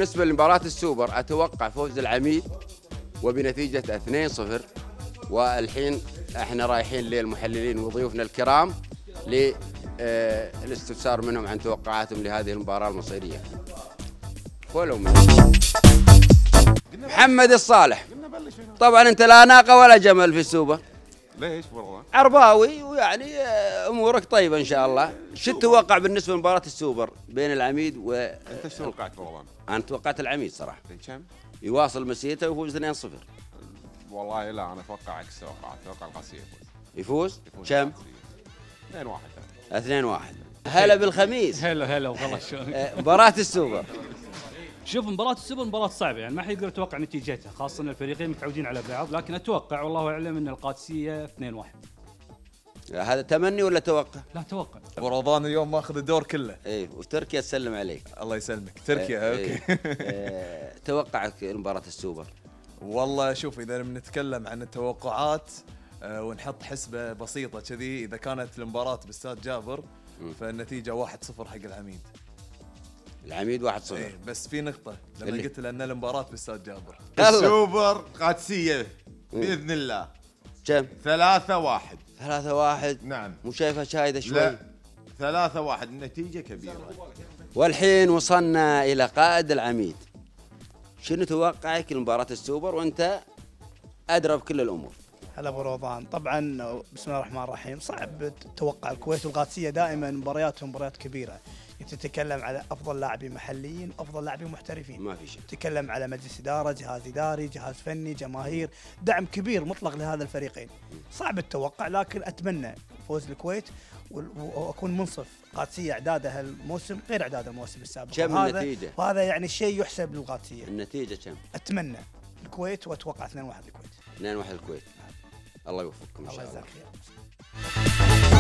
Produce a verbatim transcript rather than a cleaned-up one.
بالنسبة لمباراة السوبر أتوقع فوز العميد وبنتيجة اثنين صفر. والحين احنا رايحين للمحللين وضيوفنا الكرام للاستفسار منهم عن توقعاتهم لهذه المباراة المصيرية. فولو من محمد الصالح. طبعا انت لا ناقة ولا جمل في السوبر. ليش والله؟ عرباوي ويعني امورك طيبة ان شاء الله. شو تتوقع بالنسبة لمباراة السوبر بين العميد و انت شو توقعت والله؟ انا توقعت العميد صراحة. كم؟ يواصل مسيرته ويفوز اثنين صفر. والله لا انا اتوقع عكس توقعات، اتوقع القاسية يفوز. يفوز؟ كم؟ اثنين واحد. اثنين واحد. هلا بالخميس. هلا هلا والله شلون؟ مباراة السوبر. شوف مباراة السوبر مباراة صعبة، يعني ما حد يقدر يتوقع نتيجتها، خاصة ان الفريقين متعودين على بعض، لكن اتوقع والله اعلم ان القادسية اثنين واحد. هذا تمني ولا توقع؟ لا توقع. ورمضان اليوم ماخذ الدور كله. ايه وتركيا تسلم عليك. الله يسلمك. تركيا إيه اوكي. إيه توقعك مباراة السوبر؟ والله شوف اذا بنتكلم عن التوقعات آه ونحط حسبة بسيطة كذي، اذا كانت المباراة باستاد جابر فالنتيجة واحد صفر حق العميد. العميد واحد صفر. ايه بس في نقطة لما قلت لأن المباراة باستاد جابر. السوبر قادسية بإذن الله. كم؟ ثلاثة واحد. ثلاثة واحد. نعم. مو شايفها شايدة شوي؟ لا ثلاثة واحد النتيجة كبيرة. والحين وصلنا إلى قائد العميد. شنو توقعك لمباراة السوبر وأنت أدرى بكل الأمور؟ هلا ابو رمضان. طبعا بسم الله الرحمن الرحيم، صعب تتوقع الكويت والقادسيه دائما مبارياتهم مباريات كبيره، تتكلم على افضل لاعبين محليين وافضل لاعبين محترفين، ما في شيء. تتكلم على مجلس اداره، جهاز اداري، جهاز فني، جماهير، دعم كبير مطلق لهذا الفريقين. صعب التوقع لكن اتمنى فوز الكويت واكون منصف. قادسيه اعدادها الموسم غير اعداد الموسم السابق. كم النتيجه؟ وهذا يعني شيء يحسب للقادسيه. النتيجه كم؟ اتمنى الكويت واتوقع اثنين واحد الكويت. اثنين واحد الكويت. الله يوفقكم ان شاء الله. الله يجزاك خير.